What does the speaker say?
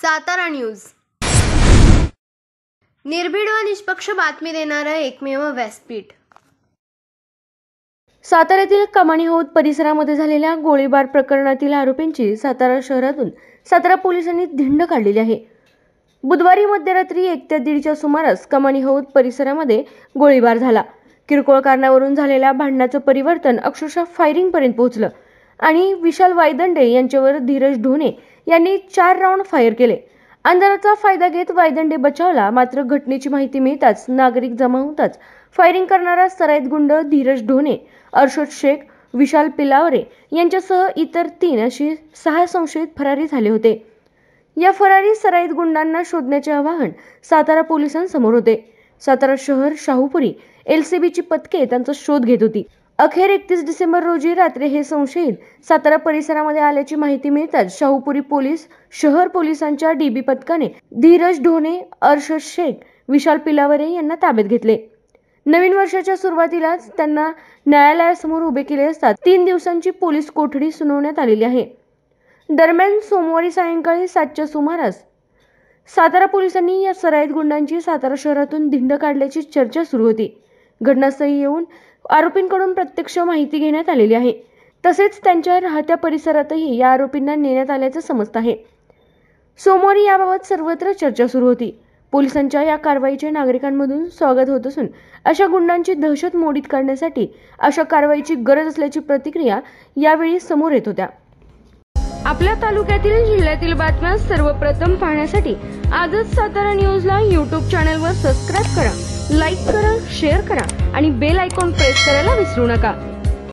Satara news, निर्भीड व निष्पक्ष बातमी देणारं एकमेव व्यासपीठ। साताऱ्यातील कमानी हौद परिसरामध्ये झालेल्या गोळीबार प्रकरणातील आरोपींची सातारा शहरातून सातारा पोलिसांनी धिंड काढलेली आहे। बुधवारी मध्यरात्री 1 ते 1:30च्या सुमारास कमानी हौद परिसरामध्ये गोळीबार झाला। किरकोळ कारणावरून झालेल्या भांडणाचं परिवर्तन अक्षरशः फायरिंग पर्यंत पोहोचलं आणि विशाल वायदंडे यांच्यावर धीरज ढोणे यांनी 4 राऊंड फायर केले। अंधाराचा फायदा घेत वायदंडे बचावला, मात्र घटनेची माहिती मिळताच नागरिक जमा होताच फायरिंग करणारा सराईत गुंड धीरज ढोणे, अर्शद शेख, विशाल पिलावरे यांच्यासह इतर 3 अशी 6 संशयित फरारी झाले होते। या फरारी सराईत गुंडांना शोधण्याचे आवाहन सातारा पोलिसांसमोर होते। सातारा शहर शाहूपुरी LCBची पथके त्यांचा शोध घेत होती। अखेर 31 डिसेंबर रोजी रात्री हे संशयित सातारा परिसरामध्ये आल्याची माहिती मिळताच शाहूपुरी पोलीस शहर पोलिसांच्या DB पथकाने धीरज ढोणे, अर्शद शेख, विशाल पिलावरे यांना ताब्यात घेतले। नवीन वर्षाच्या सुरुवातीलाच त्यांना न्यायालयासमोर उभे केले असता 3 दिवसांची पोलीस कोठडी सुनावण्यात आलेली आहे। दरम्यान सोमवारी सायंकाळी 7च्या सुमारास सातारा पोलिसांनी या सराईत गुंडांची सातारा शहरातून धिंड काढल्याची चर्चा सुरू होती। घटनास्थळी येऊन आरोपींकडून प्रत्यक्ष माहिती घेण्यात आलेली आहे। तसेच त्यांच्या राहत्या परिसरातही या आरोपींना नेण्यात आल्याचे समजत आहे। सोमवारी याबाबत सर्वत्र चर्चा सुरू होती। पोलिसांच्या या कारवाईचे नागरिकांमधून स्वागत होत असून अशा गुंडांची दहशत मोडीत काढण्यासाठी अशा कारवाईची गरज असल्याची प्रतिक्रिया यावेळी समोर येत होत्या। आपल्या तालुक्यातील जिल्ह्यातील बातम्या सर्वप्रथम पाहण्यासाठी आजच सातारा न्यूजला YouTube चॅनलवर सबस्क्राइब करा, लाईक करा, शेअर करा आणि बेल आयकॉन प्रेस करायला विसरू नका।